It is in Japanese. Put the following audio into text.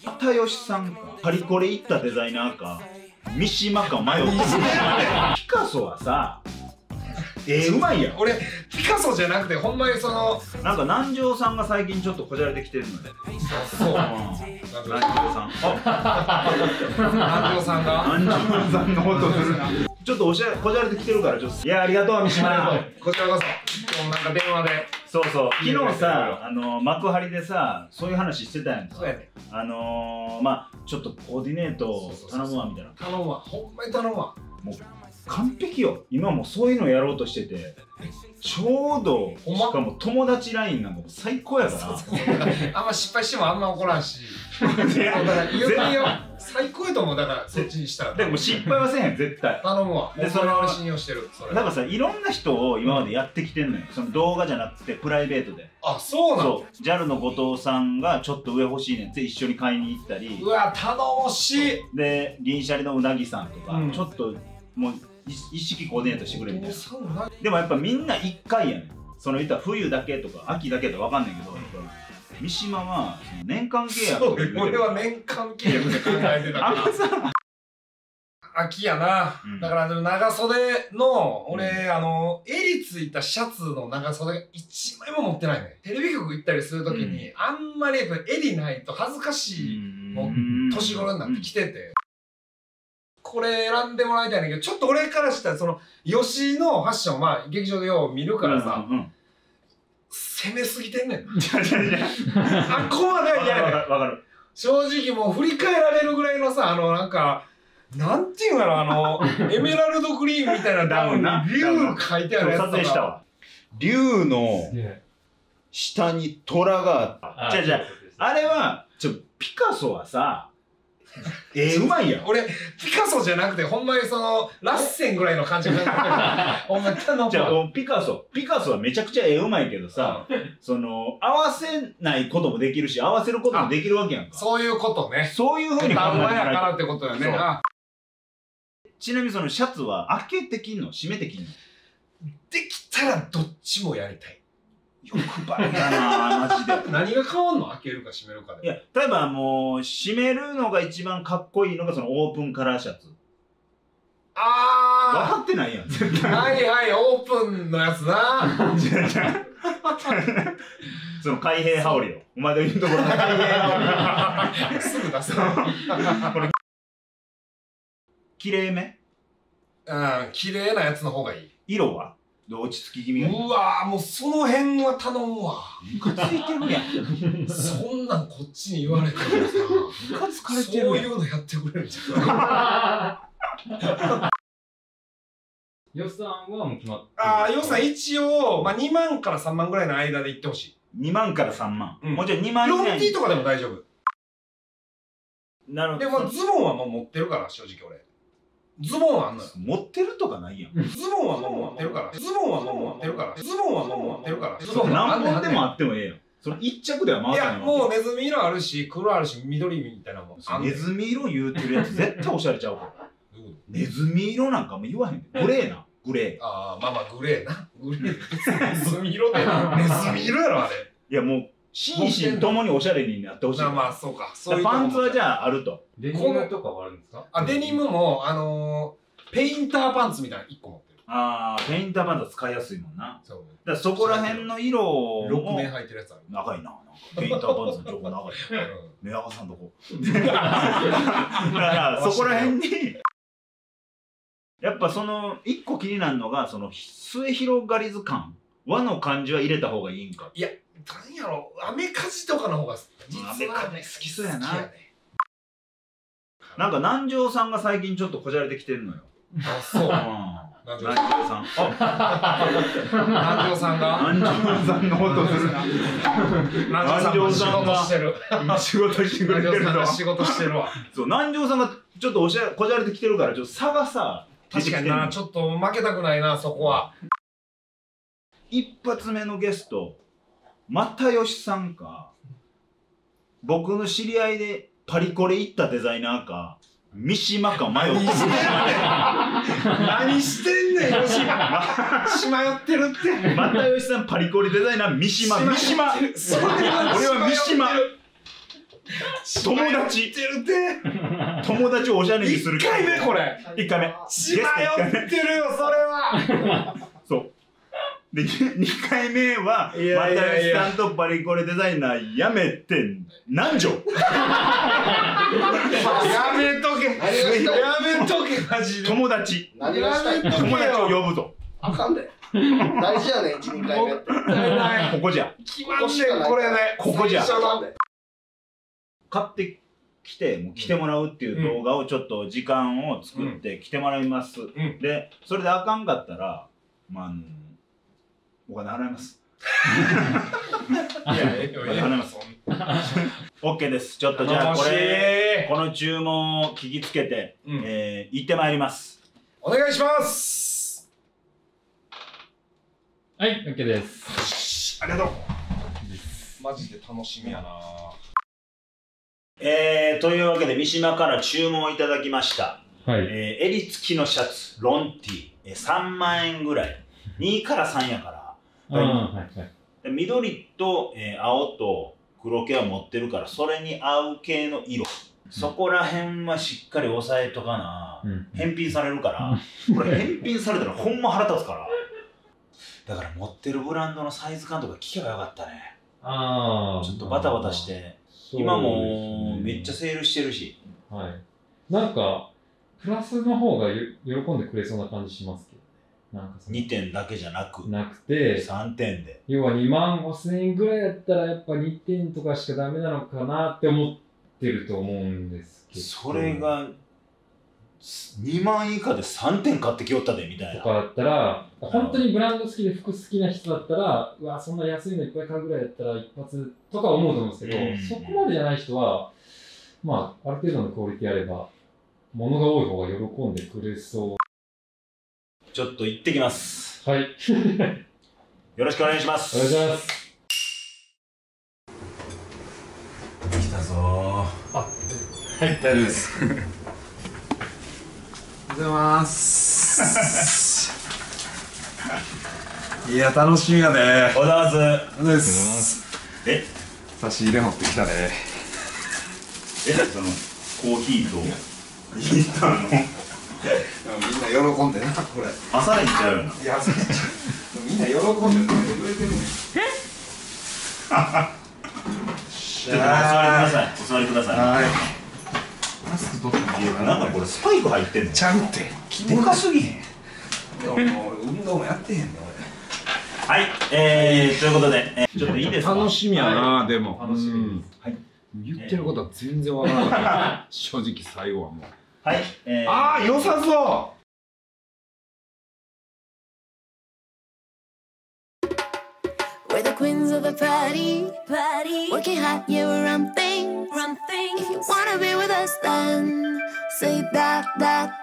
又吉さんかパリコレ行ったデザイナーか三島か迷ってる。ピカソはさうまいやん。 俺ピカソじゃなくてほんまにそのなんか南條さんが最近ちょっとこじゃれてきてるので。 そう南條さん。 南條さんが南條さんの音するな。ちょっとこじゃれてきてるからちょっと。いやありがとう三島。 こちらこそ今日なんか電話で。 そうそう。昨日さ幕張でさそういう話してたやんか。 そうやね。 まあちょっとコーディネート頼むわみたいな。 頼むわ。ほんまに頼むわ。 もう完璧よ。今もそういうのやろうとしててちょうどしかも友達ラインなんかも最高やからあんま失敗してもあんま怒らんしだから言ってよ最高やと思う。だからそっちにしたらでも失敗はせへん絶対。 頼むわ。 でそれ俺信用してる。 なんかさいろんな人を今までやってきてんのよ。その動画じゃなくてプライベートで。 あ、そうなの。 そう JAL の後藤さんがちょっと上欲しいねんって一緒に買いに行ったり。 うわ頼もしい。 で銀シャリのうなぎさんとか、 うん、 ちょっともう一式コーディネートしてくれみたいな。でもやっぱみんな1回やねん。その言ったら冬だけとか秋だけとかわかんないけど、三島はその年間契約とか。 俺は年間契約で考えてたから。秋やな、うん、だから長袖の俺、襟ついたシャツの長袖が1枚も持ってないね。テレビ局行ったりするときに、うん、あんまり襟ないと恥ずかしいもう年頃になってきてて、これ選んでもらいたいんだけど、ちょっと俺からしたらその吉井のファッションまあ劇場でよう見るからさ、攻めすぎてんねん。あっこまでは嫌やねん。わかる。正直もう振り返られるぐらいのさ、なんかなんていうんやろ、エメラルドグリーンみたいなダウンに竜書いてあるやつとか。 竜の下に虎があった。じゃあれはピカソはさうまいやん。俺ピカソじゃなくてほんまにそのラッセンぐらいの感じがほんまに頼むわ。 じゃあピカソはめちゃくちゃうまいけどさ、その合わせないこともできるし合わせることもできるわけやんか。 そういうことね。 そういうふうに考えてもらやからってことよね。 ちなみにそのシャツは開けてきんの閉めてきんの？ できたらどっちもやりたい。 欲張りだなマジで。 何が変わんの？開けるか閉めるかで。 いや例えばもう閉めるのが一番かっこいいのがそのオープンカラーシャツ。分かってないやん絶対。 はいはい、オープンのやつな。 その開閉羽織よ。お前の言うところの開閉羽織。 すぐ出す。 これ綺麗め？ うん、綺麗なやつの方がいい。 色は落ち着き気味がいい。 うわー、もうその辺は頼むわ。 ムカついてるやん。 そんなんこっちに言われてもさ、 ムカつかれてるやん。 そういうのやってくれるんじゃない。 予算はもう決まって。 ああ、予算一応、まあ、2万から3万ぐらいの間で行ってほしい。 2万から3万。 うん、 もちろん2万以内に。 4T とかでも大丈夫。 なるほど。 でもズボンはもう持ってるから、正直俺。ズボンはあんのよ。 持ってるとかないやん。 ズボンはもう持ってるから。ズボンはもう持ってるから。ズボンはもう持ってるから。ズボン何本でもあってもええよ。その一着では回さない。 いや、もうネズミ色あるし、黒あるし、緑みたいなもん。 ネズミ色言うてるやつ絶対おしゃれちゃうから。ネズミ色なんかも言わへんで。グレーな。グレー。 ああ、まあまあグレーな。グレー。ネズミ色で。ネズミ色やろ、あれ。 いやもう、心身ともにおしゃれになってほしい。 まあそうか。 パンツはじゃああると。 デニムとかはあるんですか？ あ、デニムも、ペインターパンツみたいな1個持ってる。 ああ、ペインターパンツは使いやすいもんな。そう。だからそこら辺の色を。 6年履いてるやつある。 長いな。ペインターパンツの情報長い。目赤さんとこ。だからそこら辺に。やっぱその1個気になるのがその末広がり図感和の感じは入れた方がいいんか。いやなんやろ、アメカジとかの方がアメカジ好きそうやな。なんか南條さんが最近ちょっとこじゃれてきてるのよ。 あ、そう。 南條さん。 南條さんが南條さんの音するな。 南條さんが仕事してくれてるの。 仕事してるわ。 そう、南條さんがちょっとこじゃれてきてるからちょっと差がさ。 確かにな、ちょっと負けたくないな、そこは。 一発目のゲスト、又吉さんか、僕の知り合いでパリコレ行ったデザイナーか、三島か迷ってる。 何してんねん、吉島。しまよってるって。 又吉さんパリコレデザイナー三島。俺は三島。 友達友達をおしゃれにする 1回目これ 1回目血迷ってるよそれはそうで2回目は又吉さんとパリコレデザイナーやめて南條やめとけマジで友達何がしたい友達を呼ぶぞあかんで大事やねん1、2回目ってここじゃ決まんねんこれねここじゃ最初なんで買ってきてもう来てもらうっていう動画をちょっと時間を作って来てもらいます、でそれであかんかったらまあお金払いますいや払います OK です。ちょっとじゃあこの注文を聞きつけて行ってまいります。 お願いします。 はい、OK です。 ありがとう。マジで楽しみやな。 というわけで三島から注文をいただきました。 はい。 襟付きのシャツロンティー、3万円ぐらい2から3やから。緑と、青と黒系は持ってるからそれに合う系の色、そこら辺はしっかり押さえとかな、返品されるからこれ返品されたらほんま腹立つからだから持ってるブランドのサイズ感とか聞けばよかったね。ちょっとバタバタして今もめっちゃセールしてるし、 はい、なんかプラスの方が喜んでくれそうな感じしますけど。なんか 2点だけじゃなくて 3点で要は2万5,000円ぐらいやったらやっぱ2点とかしかダメなのかなって思ってると思うんですけど、 それが2万以下で3点買ってきよったでみたいなとかだったら本当にブランド好きで服好きな人だったらうわそんな安いのいっぱい買うぐらいだったら一発とか思うと思うんですけど、そこまでじゃない人はまあある程度のクオリティあれば物が多い方が喜んでくれそう。 ちょっと行ってきます。 はい。 よろしくお願いします。 お願いします。 来たぞー。 はい、大丈夫です。おはようございます。いや、楽しみやね。 おはようございます。 おはようございます。差し入れ持ってきたね。 そのコーヒーとヒーターのみんな喜んでな、これ。 朝練ちゃうよな。 いや、みんな喜んで食べてくれてるね。 ちょっとお座りください。はい。 マスク取ってもいいかなんかこれスパイク入ってんの。 ちゃうって。 でかすぎへん。 もう運動もやってへんね俺。はい、ということで、ちょっといいですか。 楽しみやな、でも。 楽しみです。 はい。言ってることは全然わからなかった。正直最後はもう。 はい、 ああ、良さそう。 We're the queens of the party. Working hard, yeah, we're run things. If you wanna be with us, then say that.